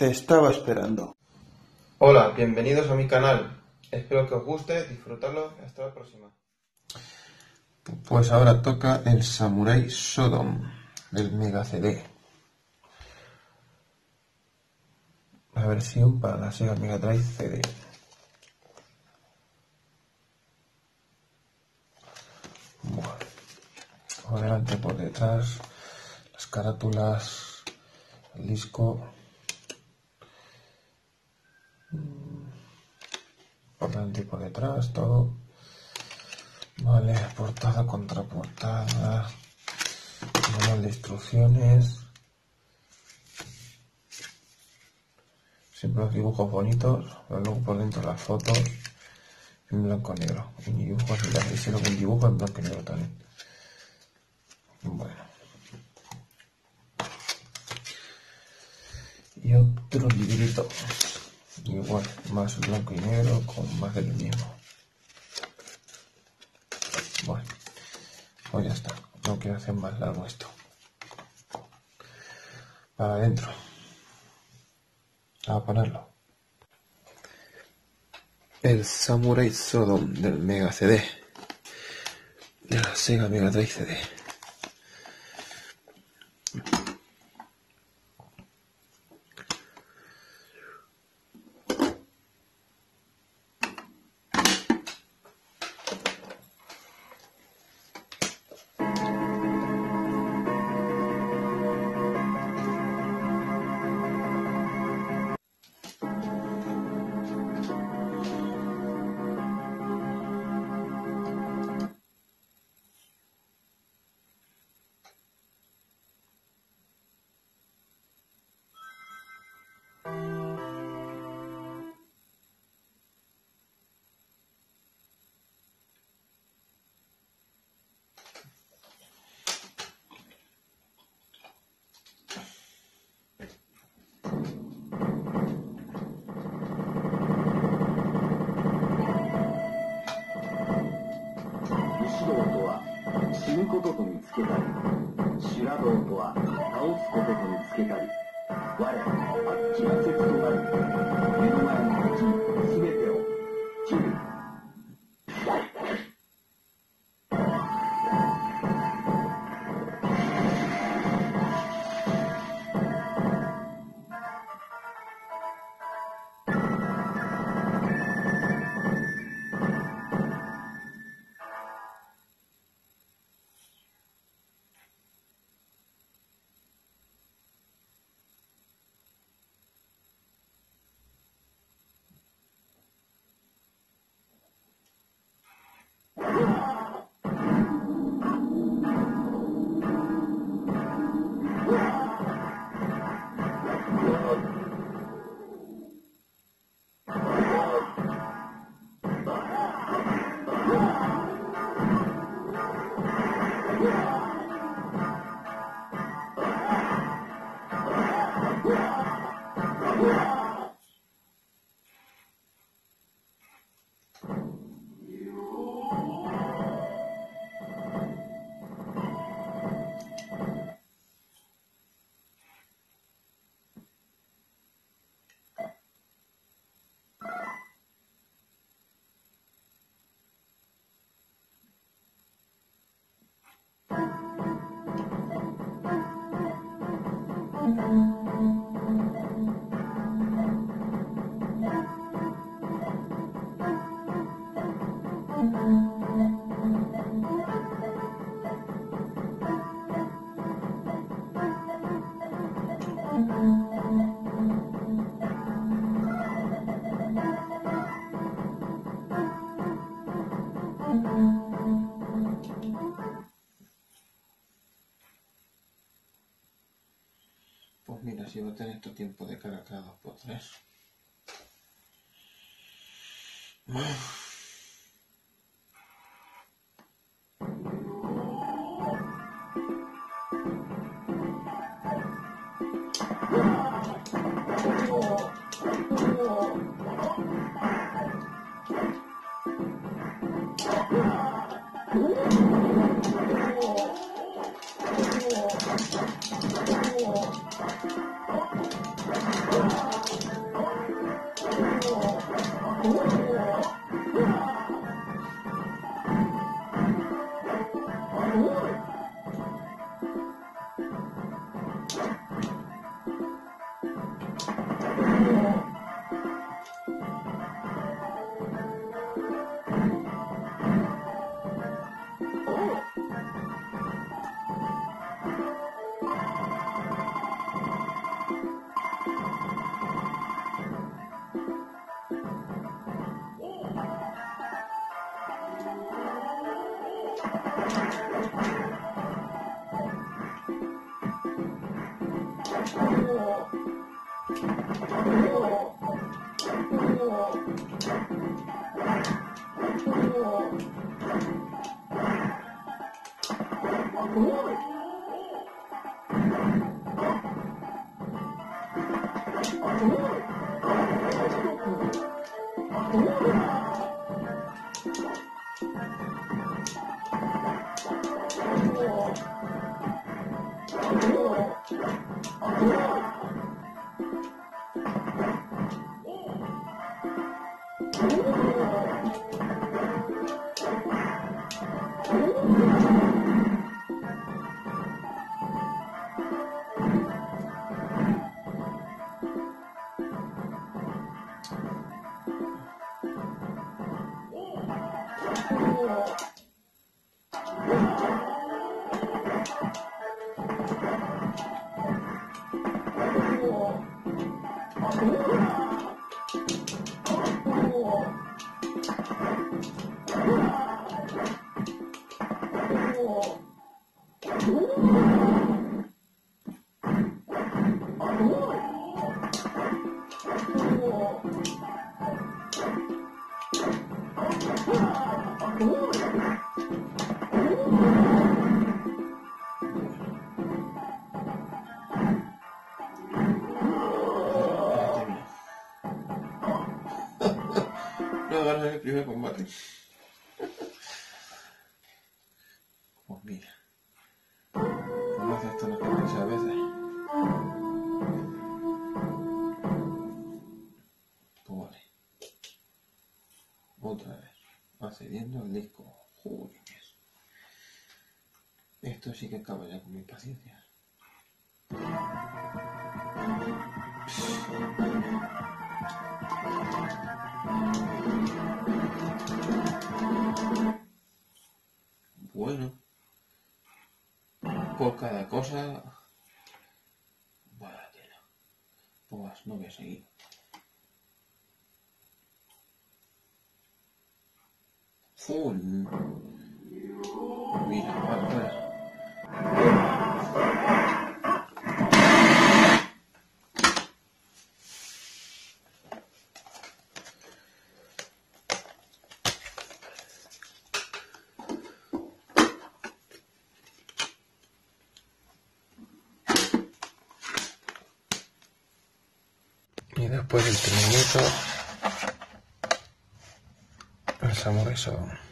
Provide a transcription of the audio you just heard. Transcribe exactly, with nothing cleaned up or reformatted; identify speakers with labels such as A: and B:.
A: Te estaba esperando.
B: Hola, bienvenidos a mi canal. Espero que os guste, disfrutarlo y hasta la próxima.
C: Pues ahora toca el Samurai Shodown del Mega C D. La versión para la Sega Mega Drive C D. Bueno, por delante, por detrás, las carátulas, el disco, por delante y por detrás, todo. Vale, portada, contraportada, manual de instrucciones. Siempre los dibujos bonitos, pero luego por dentro las fotos en blanco y negro. Un dibujo así, y si un dibujo en blanco y negro también. Bueno. Y otro librito. Igual, más blanco y negro, con más del mismo. Bueno, pues ya está. No quiero hacer más largo esto. Para adentro. A ponerlo. El Samurai Shodown del Mega C D. De la Sega Mega Drive C D. Pues mira, si va a tener todo tiempo de carga cada dos por tres.
D: Oh,
C: No ganas el primer combate. Pues mira. Vamos a hacer esto unas cuantas veces. Pues vale. Otra vez. Accediendo al disco. Joder. Esto sí que acaba ya con mi paciencia. Bueno, por cada cosa, vaya tela, pues no voy a seguir. Full. Mira, vamos a ver. Y después del tres minutos, el samurai Shodown.